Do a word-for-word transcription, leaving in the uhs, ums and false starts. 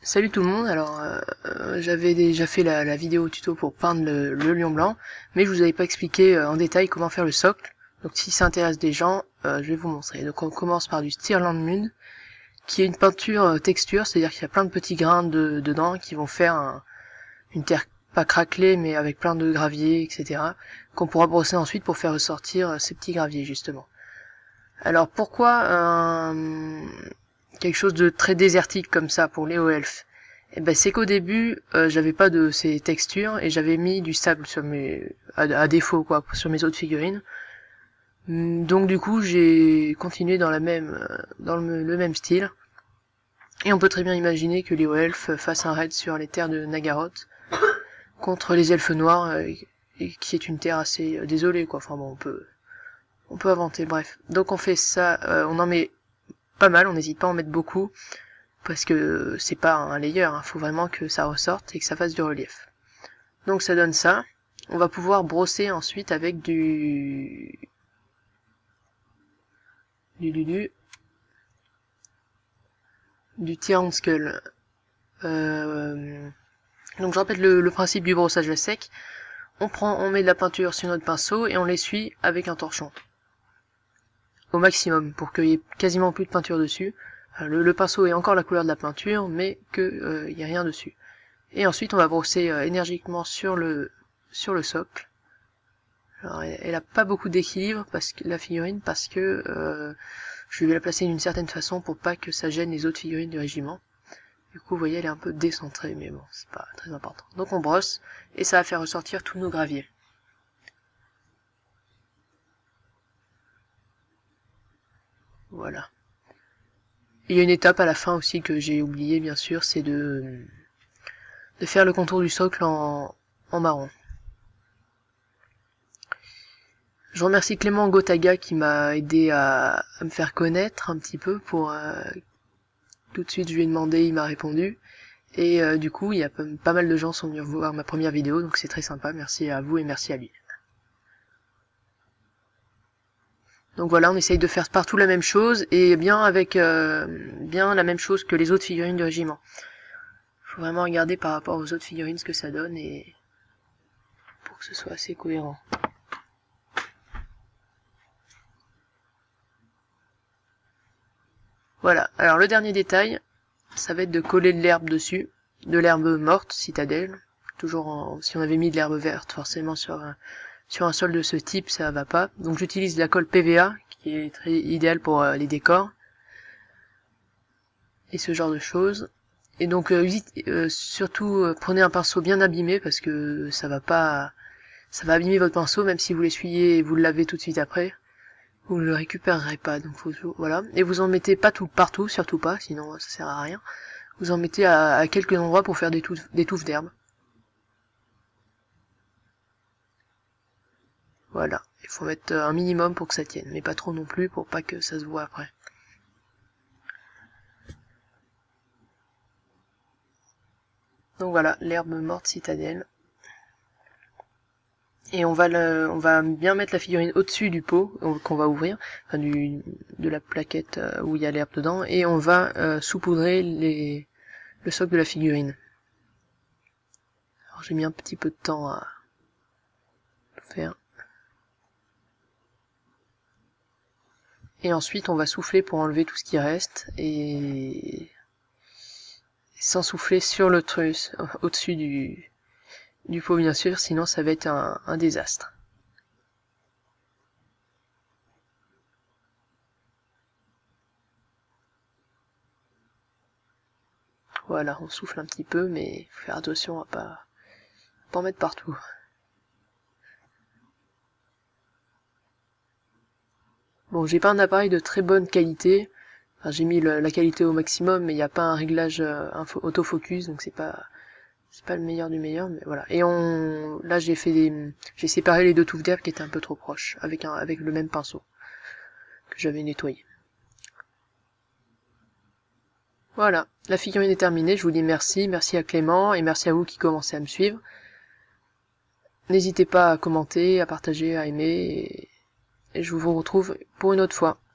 Salut tout le monde, alors euh, euh, j'avais déjà fait la, la vidéo tuto pour peindre le, le lion blanc, mais je vous avais pas expliqué euh, en détail comment faire le socle. Donc si ça intéresse des gens, euh, je vais vous montrer. Donc on commence par du Stirland Mud, qui est une peinture euh, texture, c'est-à-dire qu'il y a plein de petits grains de, dedans qui vont faire un, une terre pas craquelée mais avec plein de graviers, et cetera, qu'on pourra brosser ensuite pour faire ressortir euh, ces petits graviers justement. Alors pourquoi euh, quelque chose de très désertique comme ça pour les Elf? Et ben c'est qu'au début euh, j'avais pas de ces textures et j'avais mis du sable sur mes à, à défaut quoi sur mes autres figurines. Donc du coup j'ai continué dans la même dans le, le même style. Et on peut très bien imaginer que les Elf fassent un raid sur les terres de Nagaroth contre les elfes noirs, euh, qui est une terre assez euh, désolée quoi. Enfin bon, on peut on peut inventer, bref. Donc on fait ça, euh, on en met pas mal, on n'hésite pas à en mettre beaucoup, parce que c'est pas un layer, hein, faut vraiment que ça ressorte et que ça fasse du relief. Donc ça donne ça. On va pouvoir brosser ensuite avec du... du du du... du Tyrant Skull. Euh... Donc je répète le, le principe du brossage à sec. On prend, on met de la peinture sur notre pinceau et on l'essuie avec un torchon. Au maximum, pour qu'il y ait quasiment plus de peinture dessus. Le, le pinceau est encore la couleur de la peinture, mais qu'il euh, n'y a rien dessus. Et ensuite on va brosser euh, énergiquement sur le sur le socle. Alors elle, elle a pas beaucoup d'équilibre parce que la figurine parce que euh, je vais la placer d'une certaine façon pour pas que ça gêne les autres figurines du régiment. Du coup vous voyez elle est un peu décentrée, mais bon c'est pas très important. Donc on brosse et ça va faire ressortir tous nos graviers. Voilà. Il y a une étape à la fin aussi que j'ai oublié bien sûr, c'est de de faire le contour du socle en, en marron. Je remercie Clément Gotaga qui m'a aidé à, à me faire connaître un petit peu pour euh, tout de suite je lui ai demandé, il m'a répondu et euh, du coup il y a pas mal de gens sont venus voir ma première vidéo, donc c'est très sympa, merci à vous et merci à lui. Donc voilà, on essaye de faire partout la même chose et bien avec euh, bien la même chose que les autres figurines du régiment. Faut vraiment regarder par rapport aux autres figurines ce que ça donne et pour que ce soit assez cohérent. Voilà, alors le dernier détail, ça va être de coller de l'herbe dessus, de l'herbe morte, citadelle, toujours en, si on avait mis de l'herbe verte, forcément sur un, sur un sol de ce type ça va pas, donc j'utilise la colle P V A, qui est très idéale pour euh, les décors, et ce genre de choses, et donc euh, euh, surtout euh, prenez un pinceau bien abîmé, parce que ça va pas, ça va abîmer votre pinceau, même si vous l'essuyez et vous le lavez tout de suite après, vous ne le récupérerez pas, donc faut, voilà, et vous en mettez pas tout partout, surtout pas, sinon ça sert à rien. Vous en mettez à, à quelques endroits pour faire des touffes, des touffes d'herbe. Voilà, il faut mettre un minimum pour que ça tienne, mais pas trop non plus pour pas que ça se voit après. Donc voilà, l'herbe morte citadelle. Et on va le, on va bien mettre la figurine au-dessus du pot qu'on va ouvrir, enfin du, de la plaquette où il y a l'herbe dedans, et on va euh, saupoudrer les, le socle de la figurine. Alors j'ai mis un petit peu de temps à faire. Et ensuite on va souffler pour enlever tout ce qui reste, et sans souffler sur le truc, au-dessus du, du pot bien sûr, sinon ça va être un, un désastre. Voilà, on souffle un petit peu, mais faut faire attention à pas, pas en mettre partout. Bon, j'ai pas un appareil de très bonne qualité, enfin, j'ai mis le, la qualité au maximum, mais il n'y a pas un réglage euh, autofocus, donc c'est pas c'est pas le meilleur du meilleur, mais voilà. Et on, là j'ai fait des, j'ai séparé les deux touffes d'herbe qui étaient un peu trop proches, avec un, avec le même pinceau que j'avais nettoyé. Voilà, la figurine est terminée, je vous dis merci, merci à Clément, et merci à vous qui commencez à me suivre. N'hésitez pas à commenter, à partager, à aimer, et, et je vous retrouve pour une autre fois.